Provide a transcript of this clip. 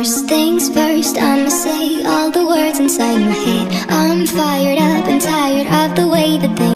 First things first, I'ma say all the words inside my head. I'm fired up and tired of the way that things